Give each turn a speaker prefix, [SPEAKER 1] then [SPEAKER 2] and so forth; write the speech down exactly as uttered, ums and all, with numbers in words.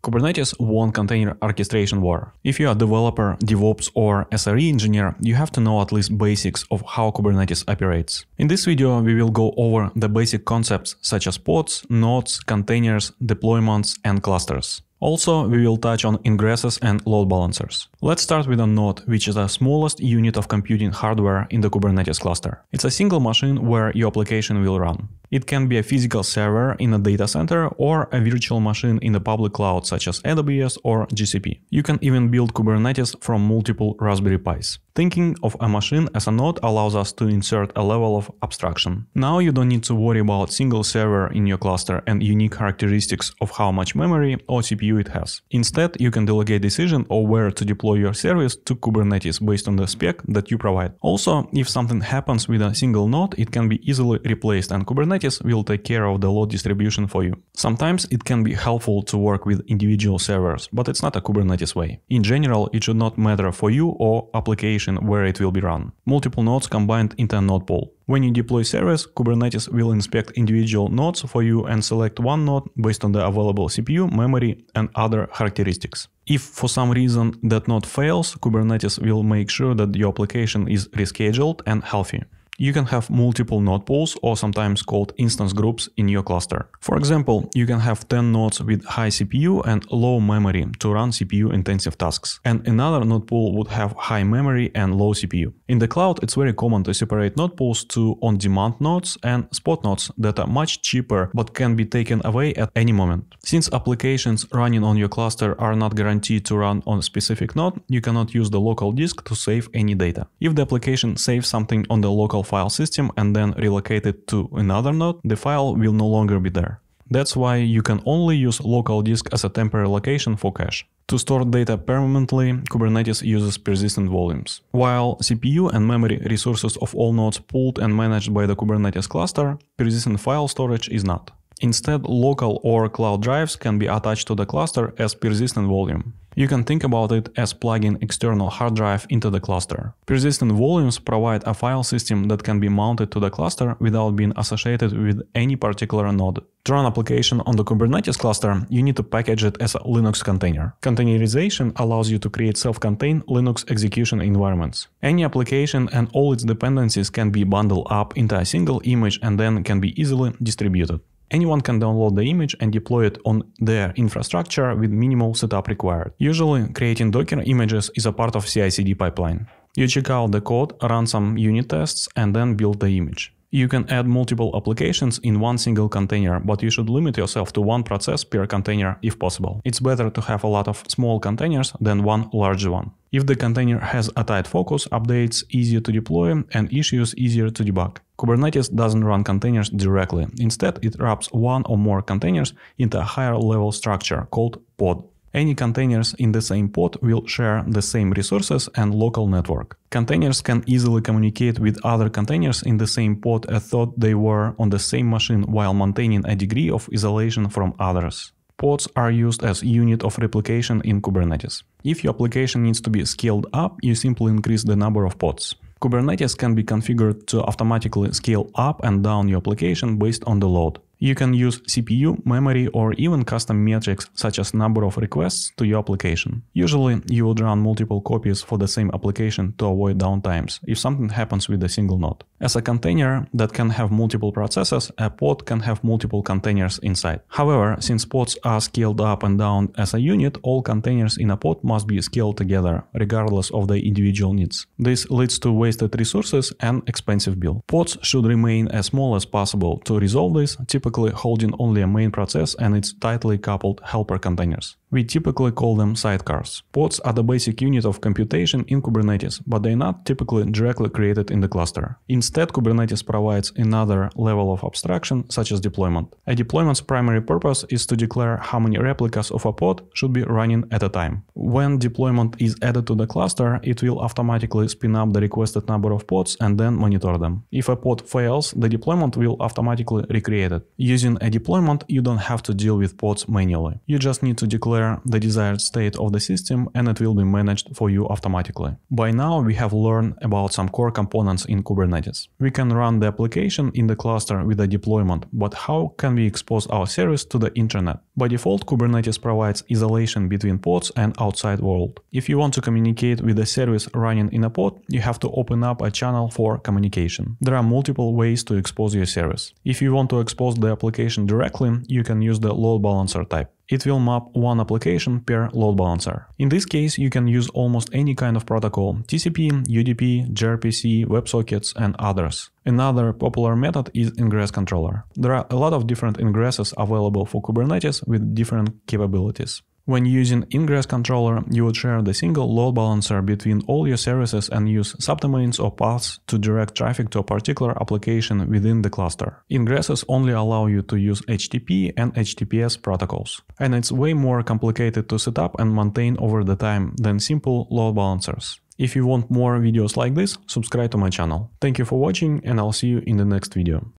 [SPEAKER 1] Kubernetes won container orchestration war. If you are a developer, DevOps or S R E engineer, you have to know at least basics of how Kubernetes operates. In this video, we will go over the basic concepts such as pods, nodes, containers, deployments, and clusters. Also, we will touch on ingresses and load balancers. Let's start with a node, which is the smallest unit of computing hardware in the Kubernetes cluster. It's a single machine where your application will run. It can be a physical server in a data center or a virtual machine in the public cloud such as A W S or G C P. You can even build Kubernetes from multiple Raspberry Pis. Thinking of a machine as a node allows us to insert a level of abstraction. Now you don't need to worry about single server in your cluster and unique characteristics of how much memory or C P U it has. Instead, you can delegate decision of where to deploy your service to Kubernetes based on the spec that you provide. Also, if something happens with a single node, it can be easily replaced and Kubernetes will take care of the load distribution for you. Sometimes it can be helpful to work with individual servers, but it's not a Kubernetes way. In general, it should not matter for you or application where it will be run. Multiple nodes combined into a node pool. When you deploy service, Kubernetes will inspect individual nodes for you and select one node based on the available C P U, memory, and other characteristics. If for some reason that node fails, Kubernetes will make sure that your application is rescheduled and healthy. You can have multiple node pools, or sometimes called instance groups, in your cluster. For example, you can have ten nodes with high C P U and low memory to run C P U-intensive tasks, and another node pool would have high memory and low C P U. In the cloud, it's very common to separate node pools to on-demand nodes and spot nodes that are much cheaper but can be taken away at any moment. Since applications running on your cluster are not guaranteed to run on a specific node, you cannot use the local disk to save any data. If the application saves something on the local file system and then relocate it to another node, the file will no longer be there. That's why you can only use local disk as a temporary location for cache. To store data permanently, Kubernetes uses persistent volumes. While C P U and memory resources of all nodes pooled and managed by the Kubernetes cluster, persistent file storage is not. Instead, local or cloud drives can be attached to the cluster as persistent volume. You can think about it as plugging external hard drive into the cluster. Persistent volumes provide a file system that can be mounted to the cluster without being associated with any particular node. To run application on the Kubernetes cluster, you need to package it as a Linux container. Containerization allows you to create self-contained Linux execution environments. Any application and all its dependencies can be bundled up into a single image and then can be easily distributed. Anyone can download the image and deploy it on their infrastructure with minimal setup required. Usually, creating Docker images is a part of C I C D pipeline. You check out the code, run some unit tests, and then build the image. You can add multiple applications in one single container, but you should limit yourself to one process per container if possible. It's better to have a lot of small containers than one large one. If the container has a tight focus, updates easier to deploy and issues easier to debug. Kubernetes doesn't run containers directly. Instead, it wraps one or more containers into a higher level structure called pod. Any containers in the same pod will share the same resources and local network. Containers can easily communicate with other containers in the same pod as though they were on the same machine while maintaining a degree of isolation from others. Pods are used as unit of replication in Kubernetes. If your application needs to be scaled up, you simply increase the number of pods. Kubernetes can be configured to automatically scale up and down your application based on the load. You can use C P U, memory, or even custom metrics such as number of requests to your application. Usually, you would run multiple copies for the same application to avoid downtimes if something happens with a single node. As a container that can have multiple processes, a pod can have multiple containers inside. However, since pods are scaled up and down as a unit, all containers in a pod must be scaled together, regardless of the individual needs. This leads to wasted resources and expensive build. Pods should remain as small as possible. To resolve this, typically holding only a main process and its tightly coupled helper containers. We typically call them sidecars. Pods are the basic unit of computation in Kubernetes, but they're not typically directly created in the cluster. Instead, Kubernetes provides another level of abstraction, such as deployment. A deployment's primary purpose is to declare how many replicas of a pod should be running at a time. When deployment is added to the cluster, it will automatically spin up the requested number of pods and then monitor them. If a pod fails, the deployment will automatically recreate it. Using a deployment, you don't have to deal with pods manually. You just need to declare the desired state of the system and it will be managed for you automatically. By now we have learned about some core components in Kubernetes. Kubernetes. We can run the application in the cluster with a deployment, but how can we expose our service to the internet? By default, Kubernetes provides isolation between pods and outside world. If you want to communicate with a service running in a pod, you have to open up a channel for communication. There are multiple ways to expose your service. If you want to expose the application directly, you can use the load balancer type. It will map one application per load balancer. In this case, you can use almost any kind of protocol: T C P, U D P, gRPC, WebSockets, and others. Another popular method is ingress controller. There are a lot of different ingresses available for Kubernetes with different capabilities. When using ingress controller, you would share the single load balancer between all your services and use subdomains or paths to direct traffic to a particular application within the cluster. Ingresses only allow you to use H T T P and H T T P S protocols, and it's way more complicated to set up and maintain over the time than simple load balancers. If you want more videos like this, subscribe to my channel. Thank you for watching, and I'll see you in the next video.